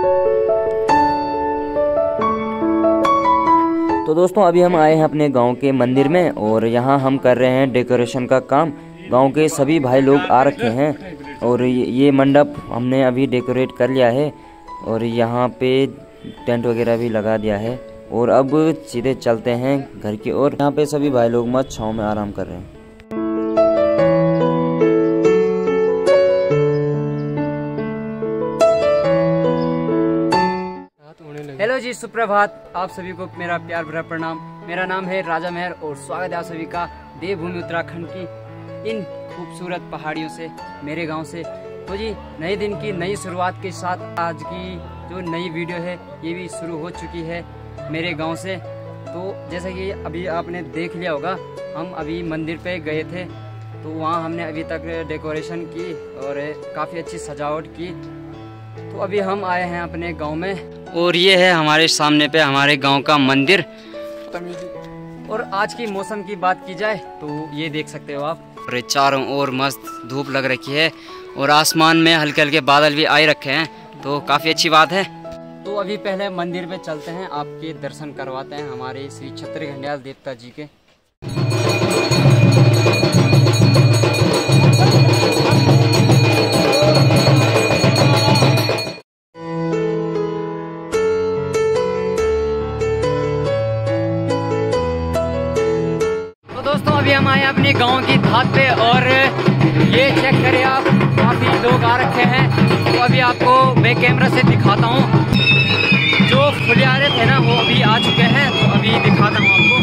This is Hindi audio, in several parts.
तो दोस्तों अभी हम आए हैं अपने गांव के मंदिर में और यहाँ हम कर रहे हैं डेकोरेशन का काम। गांव के सभी भाई लोग आ रखे हैं और ये मंडप हमने अभी डेकोरेट कर लिया है और यहाँ पे टेंट वगैरह भी लगा दिया है और अब सीधे चलते हैं घर की ओर। यहाँ पे सभी भाई लोग मस्त छाँव में आराम कर रहे हैं। हेलो जी, सुप्रभात। आप सभी को मेरा प्यार भरा प्रणाम। मेरा नाम है राजा मेहर और स्वागत है आप सभी का देवभूमि उत्तराखंड की इन खूबसूरत पहाड़ियों से, मेरे गांव से। तो जी, नए दिन की नई शुरुआत के साथ आज की जो नई वीडियो है ये भी शुरू हो चुकी है मेरे गांव से। तो जैसा कि अभी आपने देख लिया होगा, हम अभी मंदिर पे गए थे तो वहाँ हमने अभी तक डेकोरेशन की और काफ़ी अच्छी सजावट की। तो अभी हम आए हैं अपने गांव में और ये है हमारे सामने पे हमारे गांव का मंदिर। और आज की मौसम की बात की जाए तो ये देख सकते हो आप, और चारों ओर मस्त धूप लग रखी है और आसमान में हल्के हल्के बादल भी आए रखे हैं, तो काफ़ी अच्छी बात है। तो अभी पहले मंदिर पे चलते हैं, आपके दर्शन करवाते हैं हमारे श्री छत्री घंडियाल देवता जी के। दोस्तों अभी हम आए हैं अपने गांव की घाट पे और ये चेक करें आप, काफी लोग आ रखे हैं। तो अभी आपको मैं कैमरा से दिखाता हूँ, जो फुलियारे थे ना वो अभी आ चुके हैं, तो अभी दिखाता हूँ आपको।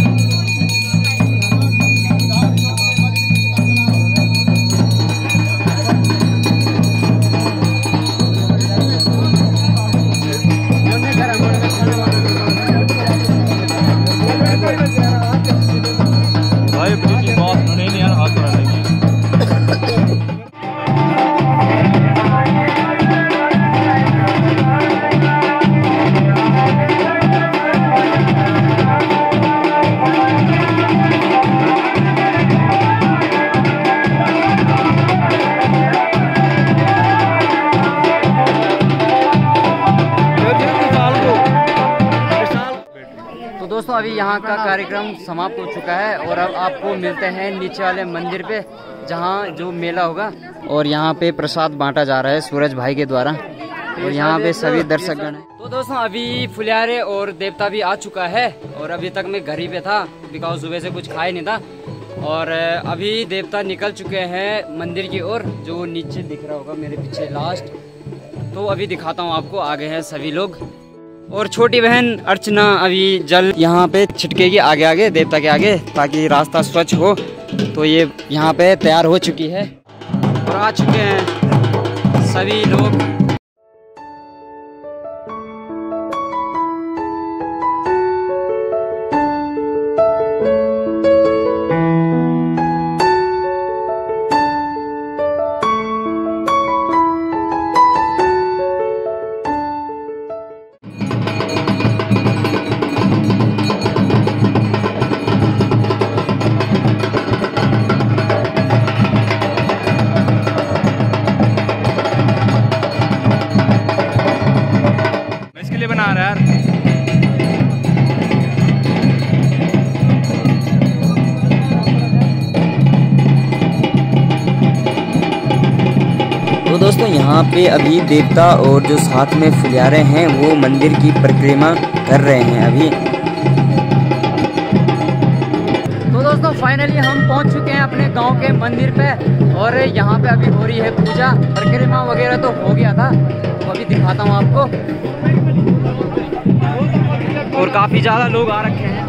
दोस्तों अभी यहाँ का कार्यक्रम समाप्त हो चुका है और अब आपको मिलते हैं नीचे वाले मंदिर पे, जहाँ जो मेला होगा। और यहाँ पे प्रसाद बांटा जा रहा है सूरज भाई के द्वारा और यहाँ पे सभी दर्शकगण हैं। तो दोस्तों अभी फुलियारे और देवता भी आ चुका है और अभी तक मैं घर ही पे था बिकॉज सुबह से कुछ खाया नहीं था। और अभी देवता निकल चुके हैं मंदिर की ओर, जो नीचे दिख रहा होगा मेरे पीछे लास्ट। तो अभी दिखाता हूँ आपको, आगे हैं सभी लोग। और छोटी बहन अर्चना अभी जल यहाँ पे छिटकेगी आगे आगे देवता के आगे, ताकि रास्ता स्वच्छ हो। तो ये यहाँ पे तैयार हो चुकी है और आ चुके हैं सभी लोग। बना रहा है तो दोस्तों यहाँ पे अभी देवता और जो साथ में फुलियारे हैं वो मंदिर की परिक्रमा कर रहे हैं अभी। तो दोस्तों फाइनली हम पहुँच चुके हैं अपने गांव के मंदिर पे और यहाँ पे अभी हो रही है पूजा। परिक्रमा वगैरह तो हो गया था, तो अभी दिखाता हूँ आपको। और काफी ज्यादा लोग आ रखे हैं।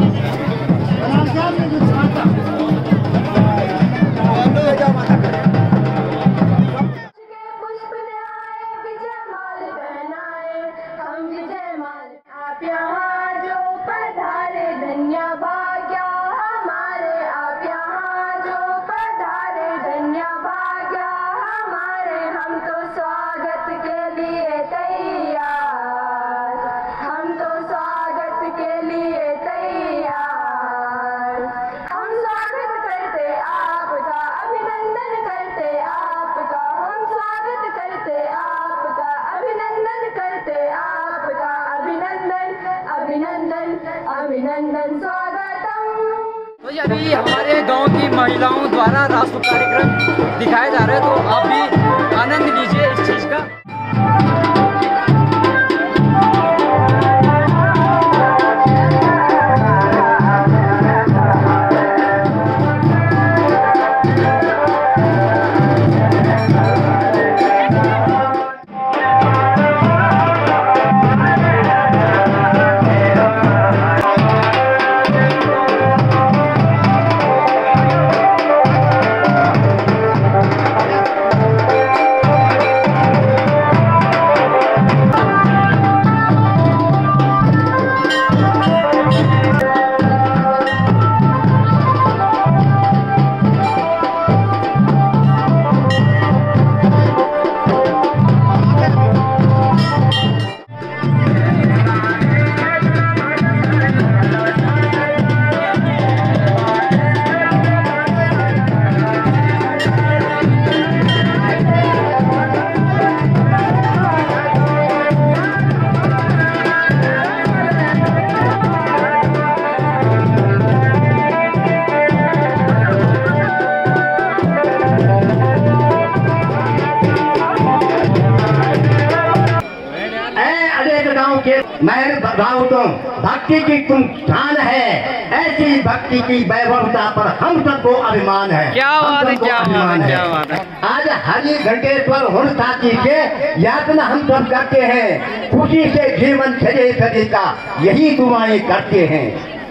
अभिनंदन स्वागतम। तो जी अभी हमारे गांव की महिलाओं द्वारा राष्ट्र कार्यक्रम दिखाया जा रहा है, तो आप भी आनंद लीजिए इस चीज का। मैं बताऊं तो भक्ति की तुम शान है, ऐसी भक्ति की वैभवता पर हम सबको अभिमान है। क्या बात है, क्या बात है, क्या बात है। आज हरि घंटेश्वर हुणसाची के यातना हम सब करते हैं, खुशी से जीवन सजे सजे का यही दुआएं करते हैं।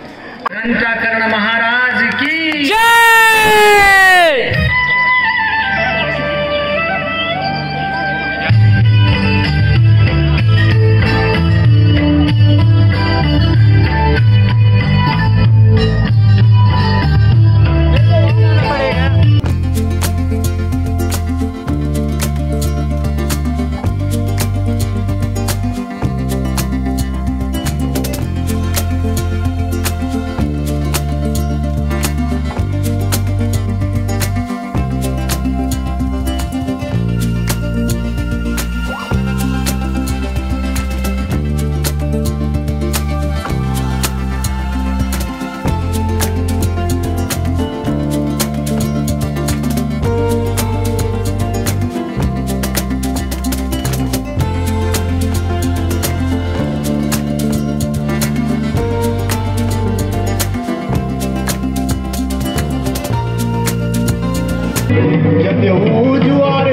कर्ण महाराज की जय। जब